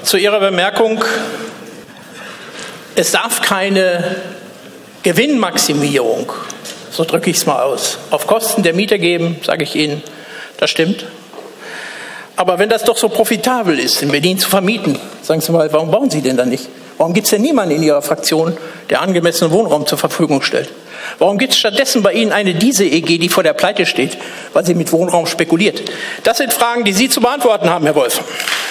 zu Ihrer Bemerkung, es darf keine Gewinnmaximierung, so drücke ich es mal aus, auf Kosten der Mieter geben, sage ich Ihnen, das stimmt. Aber wenn das doch so profitabel ist, in Berlin zu vermieten, sagen Sie mal, warum bauen Sie denn da nicht? Warum gibt es denn niemanden in Ihrer Fraktion, der angemessenen Wohnraum zur Verfügung stellt? Warum gibt es stattdessen bei Ihnen eine Diese-EG, die vor der Pleite steht, weil sie mit Wohnraum spekuliert? Das sind Fragen, die Sie zu beantworten haben, Herr Wolf.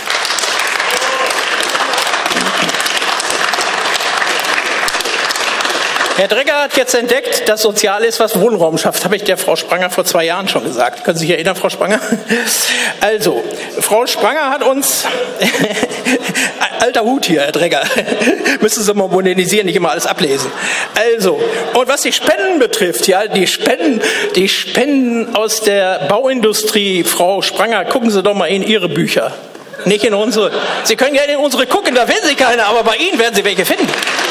Herr Dregger hat jetzt entdeckt, dass sozial ist, was Wohnraum schafft. Habe ich der Frau Spranger vor 2 Jahren schon gesagt. Können Sie sich erinnern, Frau Spranger? Also, Frau Spranger hat uns... Alter Hut hier, Herr Dregger. Müssen Sie mal modernisieren, nicht immer alles ablesen. Also, und was die Spenden betrifft, ja, die Spenden aus der Bauindustrie, Frau Spranger, gucken Sie doch mal in Ihre Bücher. Nicht in unsere. Sie können gerne in unsere gucken, da finden Sie keine, aber bei Ihnen werden Sie welche finden.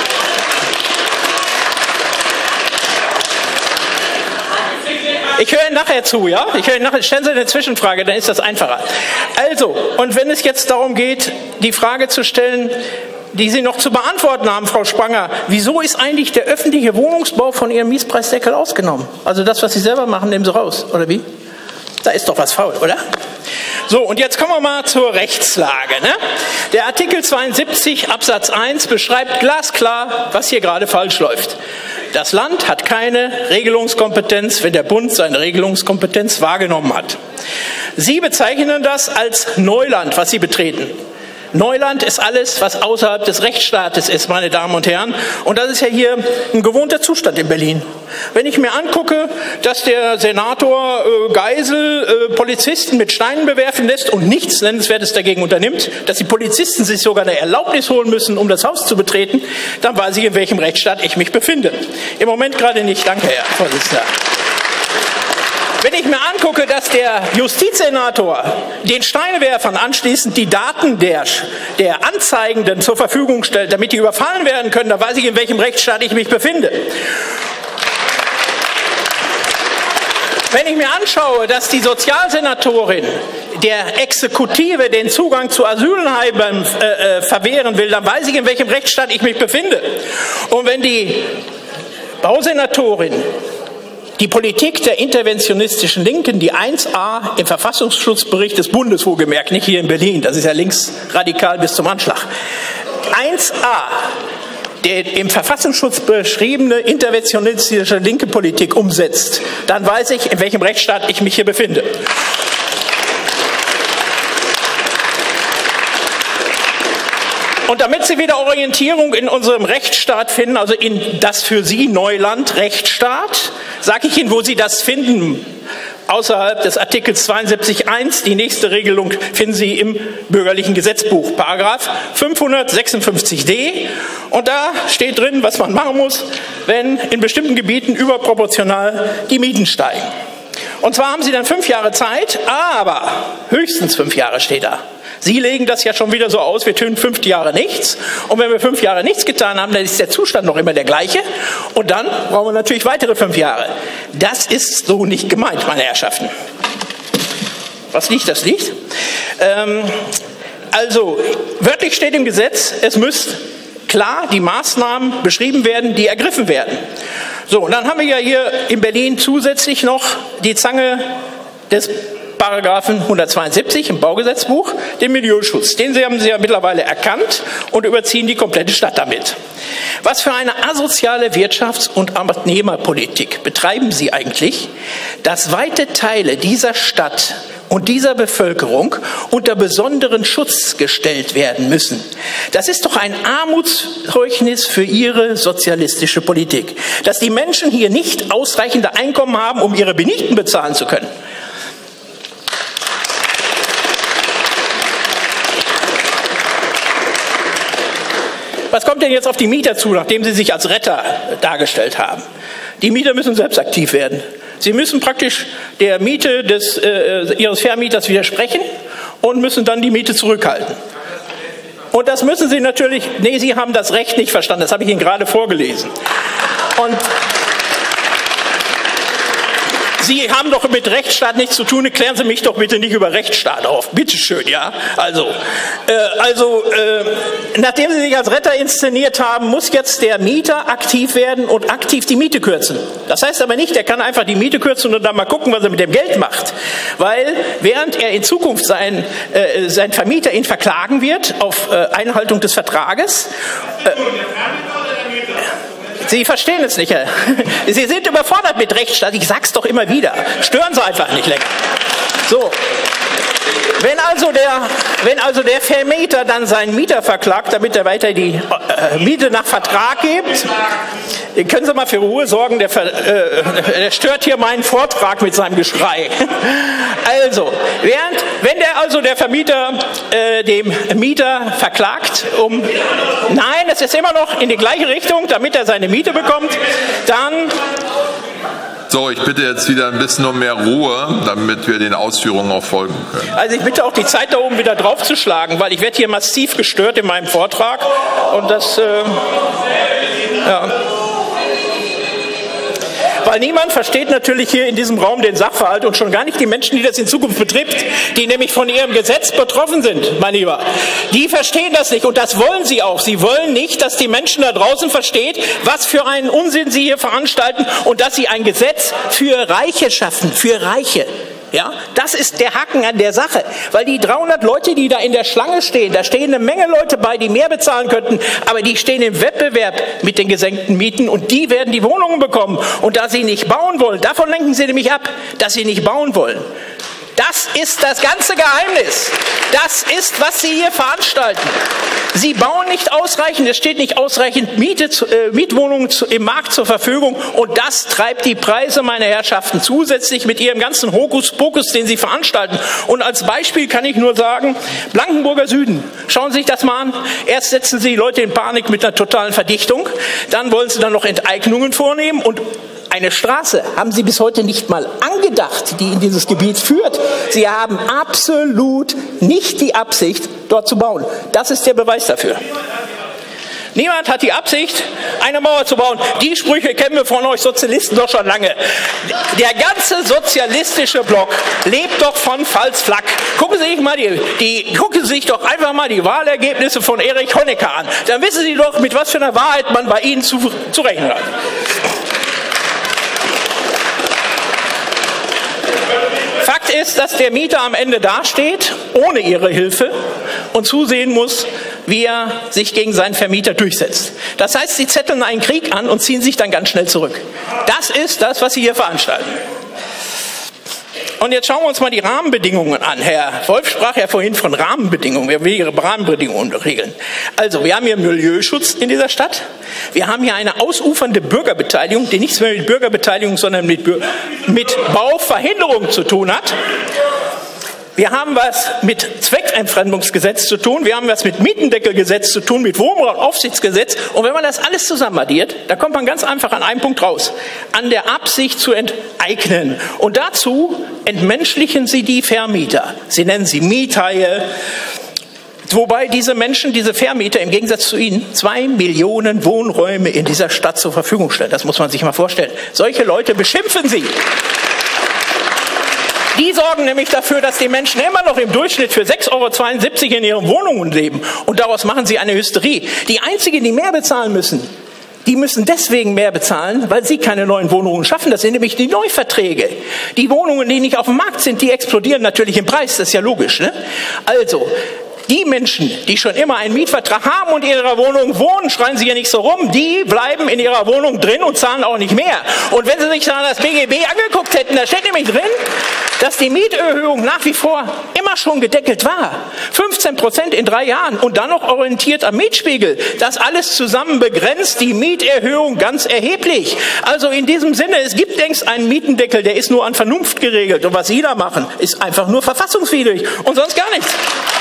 Ich höre Ihnen nachher zu, ja? Stellen Sie eine Zwischenfrage, dann ist das einfacher. Also, und wenn es jetzt darum geht, die Frage zu stellen, die Sie noch zu beantworten haben, Frau Spranger, wieso ist eigentlich der öffentliche Wohnungsbau von Ihrem Mietpreisdeckel ausgenommen? Also das, was Sie selber machen, nehmen Sie raus, oder wie? Da ist doch was faul, oder? So, und jetzt kommen wir mal zur Rechtslage. Ne? Der Artikel 72 Absatz 1 beschreibt glasklar, was hier gerade falsch läuft. Das Land hat keine Regelungskompetenz, wenn der Bund seine Regelungskompetenz wahrgenommen hat. Sie bezeichnen das als Neuland, was Sie betreten. Neuland ist alles, was außerhalb des Rechtsstaates ist, meine Damen und Herren. Und das ist ja hier ein gewohnter Zustand in Berlin. Wenn ich mir angucke, dass der Senator Geisel Polizisten mit Steinen bewerfen lässt und nichts Nennenswertes dagegen unternimmt, dass die Polizisten sich sogar eine Erlaubnis holen müssen, um das Haus zu betreten, dann weiß ich, in welchem Rechtsstaat ich mich befinde. Im Moment gerade nicht. Danke, Herr Vorsitzender. Wenn ich mir angucke, dass der Justizsenator den Steinewerfern anschließend die Daten der Anzeigenden zur Verfügung stellt, damit die überfallen werden können, dann weiß ich, in welchem Rechtsstaat ich mich befinde. Wenn ich mir anschaue, dass die Sozialsenatorin der Exekutive den Zugang zu Asylheimen verwehren will, dann weiß ich, in welchem Rechtsstaat ich mich befinde. Und wenn die Bausenatorin die Politik der interventionistischen Linken, die 1a im Verfassungsschutzbericht des Bundes, wohlgemerkt, nicht hier in Berlin, das ist ja linksradikal bis zum Anschlag, 1a, der im Verfassungsschutz beschriebene interventionistische linke Politik umsetzt, dann weiß ich, in welchem Rechtsstaat ich mich hier befinde. Und damit Sie wieder Orientierung in unserem Rechtsstaat finden, also in das für Sie Neuland Rechtsstaat, sage ich Ihnen, wo Sie das finden. Außerhalb des Artikels 72.1, die nächste Regelung finden Sie im bürgerlichen Gesetzbuch, Paragraph 556d. Und da steht drin, was man machen muss, wenn in bestimmten Gebieten überproportional die Mieten steigen. Und zwar haben Sie dann 5 Jahre Zeit, aber höchstens 5 Jahre steht da. Sie legen das ja schon wieder so aus, wir tun 5 Jahre nichts. Und wenn wir 5 Jahre nichts getan haben, dann ist der Zustand noch immer der gleiche. Und dann brauchen wir natürlich weitere 5 Jahre. Das ist so nicht gemeint, meine Herrschaften. Was liegt, das liegt. Also, wörtlich steht im Gesetz, es müssen klar die Maßnahmen beschrieben werden, die ergriffen werden. So, und dann haben wir ja hier in Berlin zusätzlich noch die Zange des Paragraphen 172 im Baugesetzbuch, den Milieuschutz. Den haben Sie ja mittlerweile erkannt und überziehen die komplette Stadt damit. Was für eine asoziale Wirtschafts- und Arbeitnehmerpolitik betreiben Sie eigentlich, dass weite Teile dieser Stadt und dieser Bevölkerung unter besonderen Schutz gestellt werden müssen? Das ist doch ein Armutszeugnis für Ihre sozialistische Politik, dass die Menschen hier nicht ausreichende Einkommen haben, um ihre Benichten bezahlen zu können. Was kommt denn jetzt auf die Mieter zu, nachdem sie sich als Retter dargestellt haben? Die Mieter müssen selbst aktiv werden. Sie müssen praktisch der Miete ihres Vermieters widersprechen und müssen dann die Miete zurückhalten. Und das müssen Sie natürlich, nee, Sie haben das Recht nicht verstanden, das habe ich Ihnen gerade vorgelesen. Und Sie haben doch mit Rechtsstaat nichts zu tun, klären Sie mich doch bitte nicht über Rechtsstaat auf. Bitteschön, ja. Nachdem Sie sich als Retter inszeniert haben, muss jetzt der Mieter aktiv werden und aktiv die Miete kürzen. Das heißt aber nicht, er kann einfach die Miete kürzen und dann mal gucken, was er mit dem Geld macht. Weil während er in Zukunft sein Vermieter ihn verklagen wird auf Einhaltung des Vertrages, Sie verstehen es nicht. Sie sind überfordert mit Rechtsstaat. Ich sag's doch immer wieder. Stören Sie einfach nicht länger. So. Wenn also der Vermieter dann seinen Mieter verklagt, damit er weiter die Miete nach Vertrag gibt, können Sie mal für Ruhe sorgen, der stört hier meinen Vortrag mit seinem Geschrei. Also, wenn der Vermieter dem Mieter verklagt, nein, es ist immer noch in die gleiche Richtung, damit er seine Miete bekommt, dann... So, ich bitte jetzt wieder ein bisschen um mehr Ruhe, damit wir den Ausführungen auch folgen können. Also ich bitte auch die Zeit da oben wieder draufzuschlagen, weil ich werde hier massiv gestört in meinem Vortrag und das, Weil niemand versteht natürlich hier in diesem Raum den Sachverhalt und schon gar nicht die Menschen, die das in Zukunft betrifft, die nämlich von ihrem Gesetz betroffen sind, mein Lieber. Die verstehen das nicht und das wollen sie auch. Sie wollen nicht, dass die Menschen da draußen verstehen, was für einen Unsinn sie hier veranstalten und dass sie ein Gesetz für Reiche schaffen, für Reiche. Ja, das ist der Haken an der Sache, weil die 300 Leute, die da in der Schlange stehen, da stehen eine Menge Leute bei, die mehr bezahlen könnten, aber die stehen im Wettbewerb mit den gesenkten Mieten und die werden die Wohnungen bekommen. Und da sie nicht bauen wollen, davon lenken sie nämlich ab, dass sie nicht bauen wollen. Das ist das ganze Geheimnis. Das ist, was Sie hier veranstalten. Sie bauen nicht ausreichend, es steht nicht ausreichend Mietwohnungen im Markt zur Verfügung und das treibt die Preise, meine Herrschaften, zusätzlich mit Ihrem ganzen Hokuspokus, den Sie veranstalten. Und als Beispiel kann ich nur sagen, Blankenburger Süden, schauen Sie sich das mal an. Erst setzen Sie die Leute in Panik mit einer totalen Verdichtung, dann wollen Sie dann noch Enteignungen vornehmen und eine Straße haben Sie bis heute nicht mal angedacht, die in dieses Gebiet führt. Sie haben absolut nicht die Absicht, dort zu bauen. Das ist der Beweis dafür. Niemand hat die Absicht, eine Mauer zu bauen. Die Sprüche kennen wir von euch Sozialisten doch schon lange. Der ganze sozialistische Block lebt doch von Falsflack. Gucken Sie sich doch einfach mal die Wahlergebnisse von Erich Honecker an. Dann wissen Sie doch, mit was für einer Wahrheit man bei Ihnen zu rechnen hat. Fakt ist, dass der Mieter am Ende dasteht, ohne ihre Hilfe, und zusehen muss, wie er sich gegen seinen Vermieter durchsetzt. Das heißt, sie zetteln einen Krieg an und ziehen sich dann ganz schnell zurück. Das ist das, was sie hier veranstalten. Und jetzt schauen wir uns mal die Rahmenbedingungen an. Herr Wolf sprach ja vorhin von Rahmenbedingungen. Wir will ihre Rahmenbedingungen regeln. Also, wir haben hier Milieuschutz in dieser Stadt. Wir haben hier eine ausufernde Bürgerbeteiligung, die nichts mehr mit Bürgerbeteiligung, sondern mit Bauverhinderung zu tun hat. Wir haben was mit Zweckentfremdungsgesetz zu tun, wir haben was mit Mietendeckelgesetz zu tun, mit Wohnraumaufsichtsgesetz. Und wenn man das alles zusammen addiert, da kommt man ganz einfach an einen Punkt raus. An der Absicht zu enteignen. Und dazu entmenschlichen sie die Vermieter. Sie nennen sie Miethaie. Wobei diese Menschen, diese Vermieter im Gegensatz zu Ihnen 2 Millionen Wohnräume in dieser Stadt zur Verfügung stellen. Das muss man sich mal vorstellen. Solche Leute beschimpfen Sie. Die sorgen nämlich dafür, dass die Menschen immer noch im Durchschnitt für 6,72 € in ihren Wohnungen leben. Und daraus machen sie eine Hysterie. Die einzigen, die mehr bezahlen müssen, die müssen deswegen mehr bezahlen, weil sie keine neuen Wohnungen schaffen. Das sind nämlich die Neuverträge. Die Wohnungen, die nicht auf dem Markt sind, die explodieren natürlich im Preis. Das ist ja logisch, ne? Also, die Menschen, die schon immer einen Mietvertrag haben und in ihrer Wohnung wohnen, schreien sie ja nicht so rum, die bleiben in ihrer Wohnung drin und zahlen auch nicht mehr. Und wenn Sie sich da das BGB angeguckt hätten, da steht nämlich drin, dass die Mieterhöhung nach wie vor immer schon gedeckelt war. 15% in 3 Jahren und dann noch orientiert am Mietspiegel. Das alles zusammen begrenzt die Mieterhöhung ganz erheblich. Also in diesem Sinne, es gibt längst einen Mietendeckel, der ist nur an Vernunft geregelt. Und was Sie da machen, ist einfach nur verfassungswidrig und sonst gar nichts.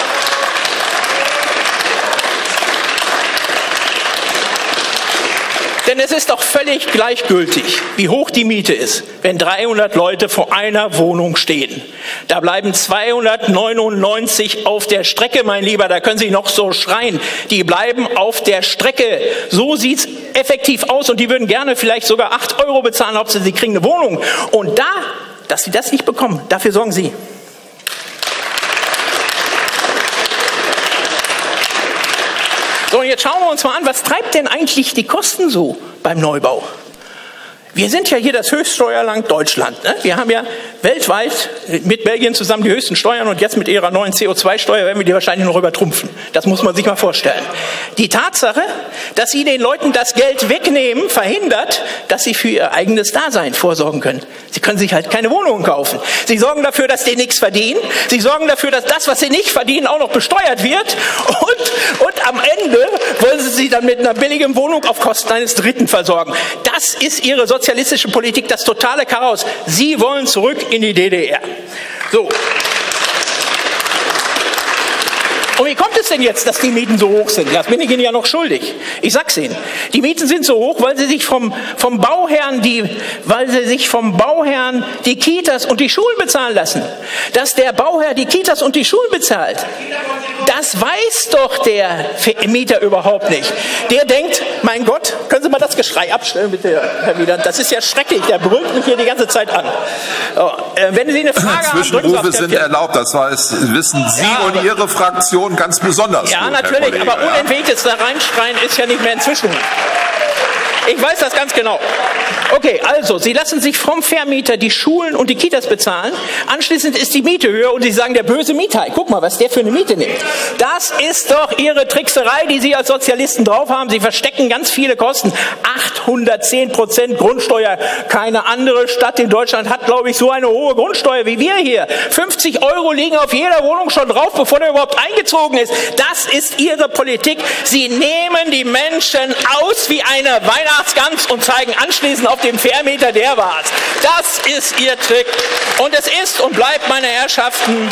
Denn es ist doch völlig gleichgültig, wie hoch die Miete ist, wenn 300 Leute vor einer Wohnung stehen. Da bleiben 299 auf der Strecke, mein Lieber, da können Sie noch so schreien. Die bleiben auf der Strecke. So sieht's effektiv aus und die würden gerne vielleicht sogar 8 € bezahlen, ob sie kriegen eine Wohnung. Und da dass sie das nicht bekommen. Dafür sorgen Sie. So, und jetzt schauen wir uns mal an, was treibt denn eigentlich die Kosten so beim Neubau? Wir sind ja hier das Höchststeuerland Deutschland. Ne? Wir haben ja weltweit mit Belgien zusammen die höchsten Steuern und jetzt mit ihrer neuen CO2-Steuer werden wir die wahrscheinlich noch übertrumpfen. Das muss man sich mal vorstellen. Die Tatsache, dass Sie den Leuten das Geld wegnehmen, verhindert, dass sie für ihr eigenes Dasein vorsorgen können. Sie können sich halt keine Wohnungen kaufen. Sie sorgen dafür, dass die nichts verdienen. Sie sorgen dafür, dass das, was sie nicht verdienen, auch noch besteuert wird. Und am Ende wollen Sie sie dann mit einer billigen Wohnung auf Kosten eines Dritten versorgen. Das ist Ihre sozialistische Politik, das totale Chaos. Sie wollen zurück in die DDR. So. Und wie kommt es denn jetzt, dass die Mieten so hoch sind? Das bin ich Ihnen ja noch schuldig. Ich sag's Ihnen. Die Mieten sind so hoch, weil sie sich vom Bauherrn die Kitas und die Schulen bezahlen lassen. Dass der Bauherr die Kitas und die Schulen bezahlt, das weiß doch der Mieter überhaupt nicht. Der denkt, mein Gott, können Sie mal das Geschrei abstellen, bitte, Herr Wieland? Das ist ja schrecklich, der brüllt mich hier die ganze Zeit an. So, wenn Sie eine Frage haben, Zwischenrufe sind erlaubt, das heißt, wissen Sie und Ihre Fraktion ganz besonders. Ja, gut, natürlich, aber unentwegtes da reinschreien ist ja nicht mehr inzwischen. Ich weiß das ganz genau. Okay, also, Sie lassen sich vom Vermieter die Schulen und die Kitas bezahlen. Anschließend ist die Miete höher und Sie sagen, der böse Mieter, guck mal, was der für eine Miete nimmt. Das ist doch Ihre Trickserei, die Sie als Sozialisten drauf haben. Sie verstecken ganz viele Kosten. 810% Grundsteuer. Keine andere Stadt in Deutschland hat, glaube ich, so eine hohe Grundsteuer wie wir hier. 50 € liegen auf jeder Wohnung schon drauf, bevor der überhaupt eingezogen ist. Das ist Ihre Politik. Sie nehmen die Menschen aus wie eine Weihnachtsgans und zeigen anschließend auf dem Vermieter, der war's. Das ist Ihr Trick. Und es ist und bleibt, meine Herrschaften,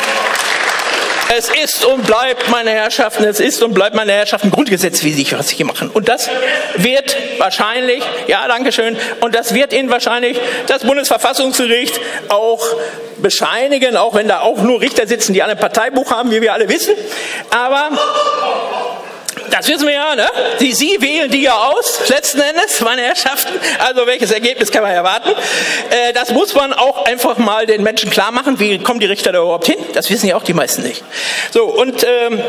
Grundgesetz, wie Sie was hier machen. Und das wird wahrscheinlich, ja, danke schön, und das wird Ihnen wahrscheinlich das Bundesverfassungsgericht auch bescheinigen, auch wenn da auch nur Richter sitzen, die alle ein Parteibuch haben, wie wir alle wissen. Aber das wissen wir ja, ne? Sie wählen die ja aus, letzten Endes, meine Herrschaften. Also welches Ergebnis kann man erwarten? Das muss man auch einfach mal den Menschen klar machen. Wie kommen die Richter da überhaupt hin? Das wissen ja auch die meisten nicht. So, und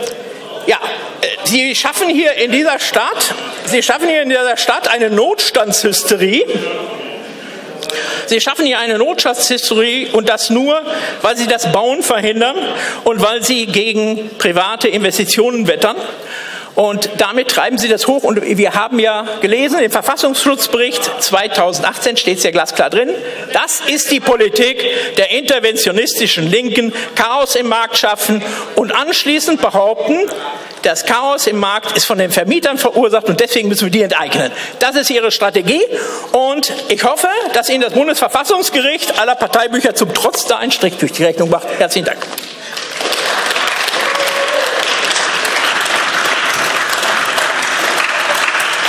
Sie schaffen hier in dieser Stadt eine Notstandshysterie. Sie schaffen hier eine Notstandshysterie und das nur, weil Sie das Bauen verhindern und weil Sie gegen private Investitionen wettern. Und damit treiben Sie das hoch. Und wir haben ja gelesen, im Verfassungsschutzbericht 2018 steht es ja glasklar drin, das ist die Politik der interventionistischen Linken, Chaos im Markt schaffen und anschließend behaupten, das Chaos im Markt ist von den Vermietern verursacht und deswegen müssen wir die enteignen. Das ist Ihre Strategie und ich hoffe, dass Ihnen das Bundesverfassungsgericht aller Parteibücher zum Trotz da einen Strich durch die Rechnung macht. Herzlichen Dank.